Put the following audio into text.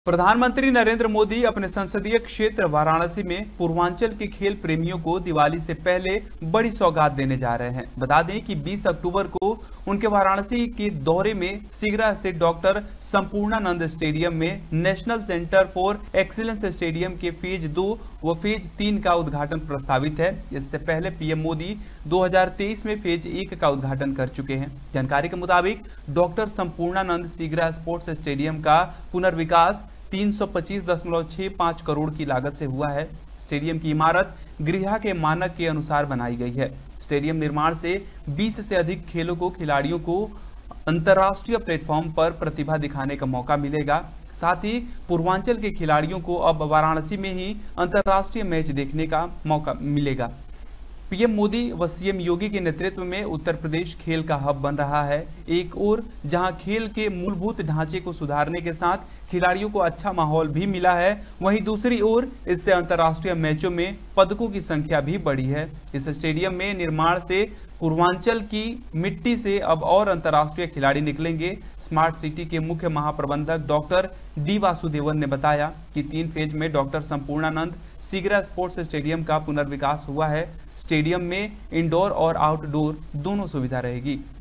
प्रधानमंत्री नरेंद्र मोदी अपने संसदीय क्षेत्र वाराणसी में पूर्वांचल के खेल प्रेमियों को दिवाली से पहले बड़ी सौगात देने जा रहे हैं। बता दें कि 20 अक्टूबर को उनके वाराणसी के दौरे में सीगरा स्थित डॉक्टर संपूर्णानंद स्टेडियम में national centre for excellence stadium के फेज 2 व फेज 3 का उद्घाटन प्रस्तावित है। इससे पहले पीएम मोदी 2023 में फेज 1 का उद्घाटन कर चुके हैं। जानकारी के मुताबिक doctor Sampurnanand Sigra sports stadium का पुनर्विकास 325.65 करोड़ की लागत से हुआ है। स्टेडियम की इमारत गृह के मानक के अनुसार बनाई गई है। स्टेडियम निर्माण से 20 से अधिक खिलाड़ियों को अंतर्राष्ट्रीय प्लेटफॉर्म पर प्रतिभा दिखाने का मौका मिलेगा। साथ ही पूर्वांचल के खिलाड़ियों को अब वाराणसी में ही अंतर्राष्ट्रीय मैच देखने का मौका मिलेगा। पीएम मोदी व सीएम योगी के नेतृत्व में उत्तर प्रदेश खेल का हब बन रहा है। एक ओर जहां खेल के मूलभूत ढांचे को सुधारने के साथ खिलाड़ियों को अच्छा माहौल भी मिला है, वहीं दूसरी ओर इससे अंतर्राष्ट्रीय मैचों में पदकों की संख्या भी बढ़ी है। इस स्टेडियम में निर्माण से पूर्वांचल की मिट्टी से अब और अंतर्राष्ट्रीय खिलाड़ी निकलेंगे। स्मार्ट सिटी के मुख्य महाप्रबंधक डॉक्टर डी वासुदेवन ने बताया कि 3 फेज में doctor Sampurnanand Sigra sports stadium का पुनर्विकास हुआ है। स्टेडियम में इंडोर और आउटडोर दोनों सुविधा रहेगी।